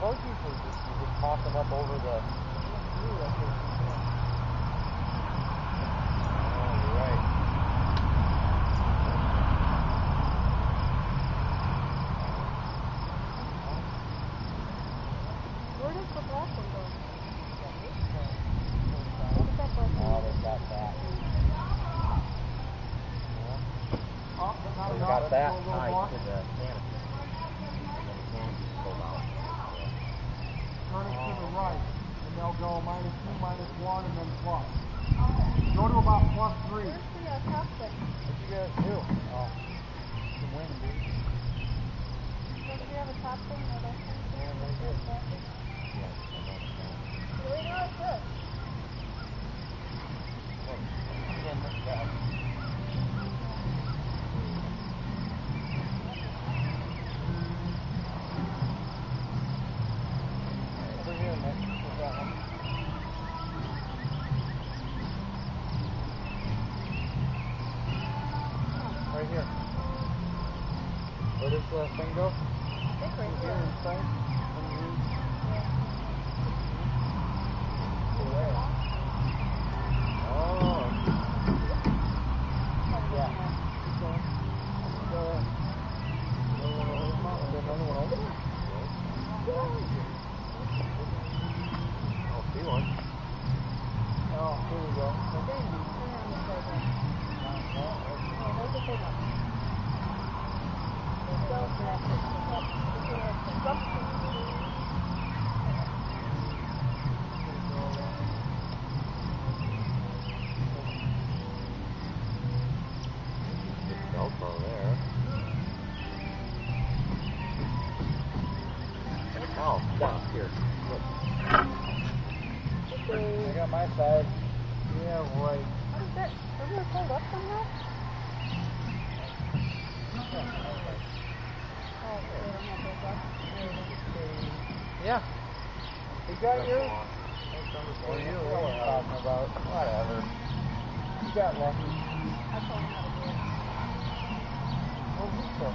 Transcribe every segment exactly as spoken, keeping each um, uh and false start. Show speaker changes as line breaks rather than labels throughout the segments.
those usually just, you just toss them up over the... Oh, you're right.
Where does the black one go?
Oh, they've got that.
Oh, but not
They've
enough.
got that
Go a little
tied
more.
to the canopy. And then the canopy pulled out.
Turn it to the right, and they'll go minus two, minus one, and then plus. Go to about plus three.
Where's the uh, top thing?
What'd you guys do? Oh, the wind, dude.
Doesn't we have a top thing or that thing?
Yeah, right here.
Plastic?
Yes, I don't know.
Really not good.
Look, again, this guy. Over here, Nick. Where's that one? Right here. Where does the thing go?
I think right
Here
here.
inside? Underneath?
Yeah.
Where? Oh. Yeah. Keep going. Go there. Go over the mountain. There's another one over there. I'll see one. Oh, here we go.
Turn around this way then. Oh, there's a big one. Don't mess it. Keep up.
Velcro there. Oh, stop here. Look.
Okay.
I got my side. Yeah, right.
How does that? Doesn't it fold up somehow? Oh, they don't have those up.
Yeah. You got yours? Or you know what I'm talking about. Whatever. You got lucky.
I told him how to do it.
Where's this stuff?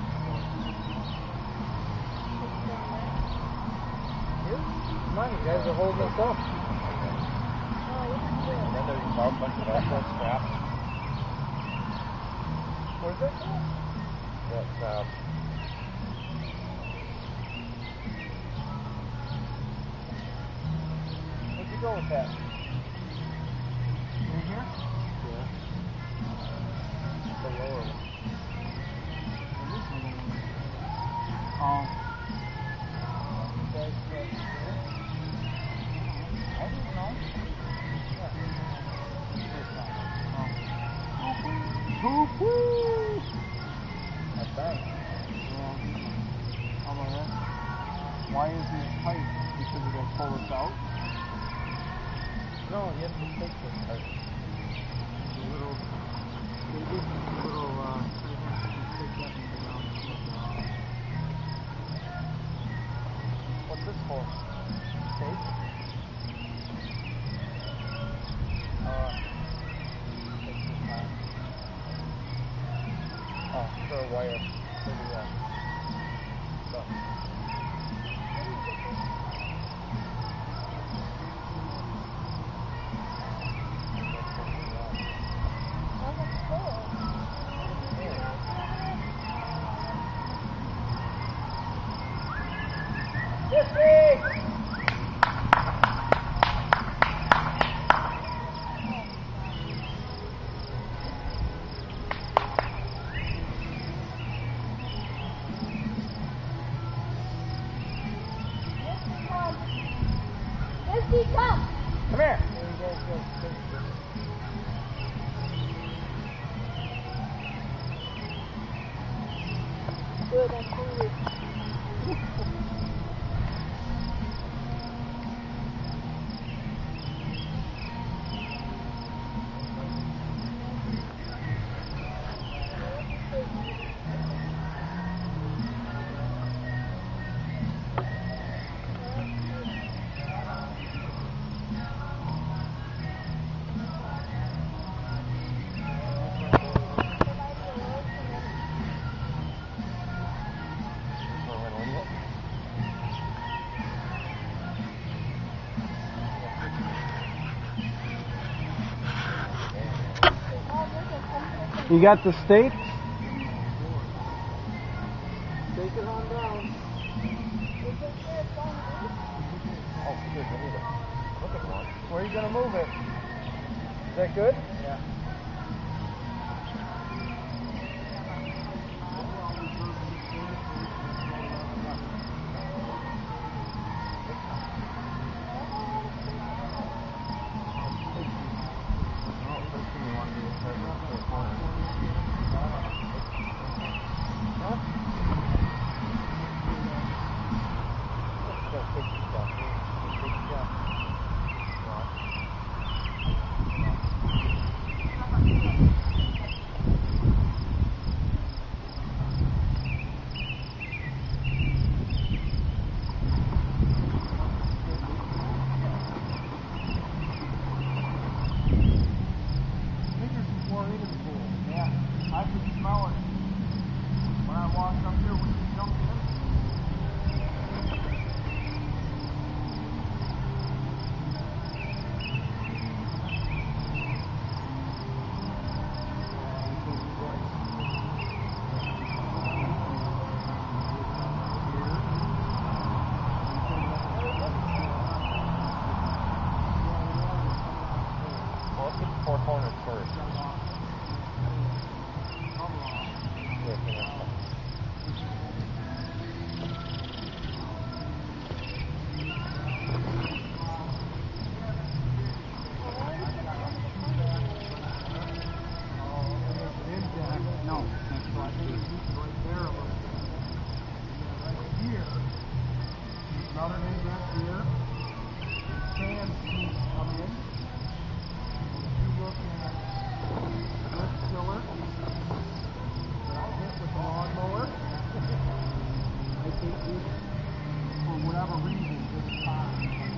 Put it down there.
Here? Come on, you guys are holding this up.
Oh, you can do
And
it.
then there's a bunch of Velcro straps. Where's that go? That, um... Where'd you go with that?
In here?
Yeah. The lower one.
It is a little one. Oh.
You guys got here? I don't know. Yeah.
Take that one. Oh. Woo-hoo!
That's right.
Yeah. How about that? Why isn't it tight? Because you gotta pull this out?
No, you have to take this part.
The little, they give you the little, uh, right here. You take that and go down and flip it out.
What's this for? Tape? Uh, take this on. Oh, for a wire. For the, uh, stuff.
Oh, that's cool. Misty, come!
Come here! There you go, go, go.
Good, I'm hungry.
You got the stake? Stake it on down. Oh, shit, we need to look at one. Where are you going to move it? Is that good? Yeah. Four corners first.
No, that's right. It's right there a little bit. Right here, there's another indent here. Sand seams come in. Look at this filler that I hit with the lawnmower. I think this, for whatever reason, this time.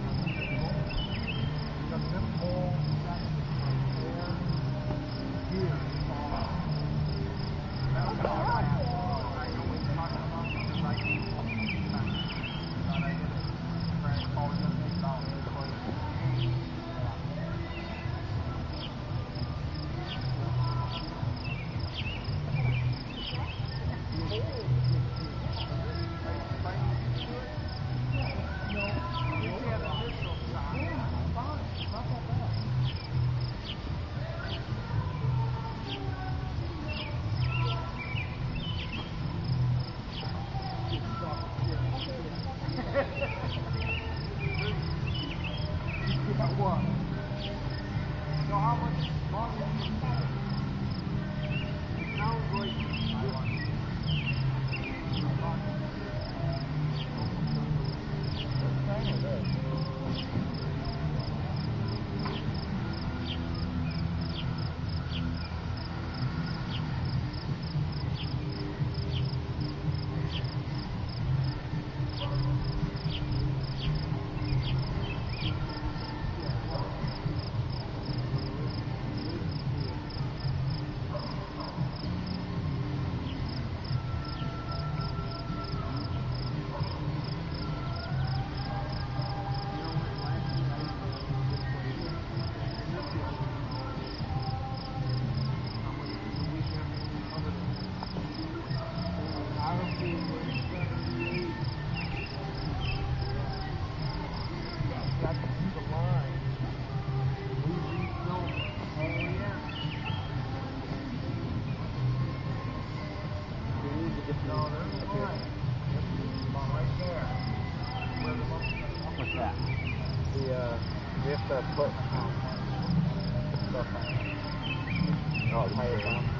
We got this whole section right there. Here, it's all. I don't know what I I know what you're talking about because I can thought I hit it. Right, probably gonna take it out. What? So how much longer do you think? It sounds like what's that?
The, uh, we have to put, um, stuff on it. Oh, tires on.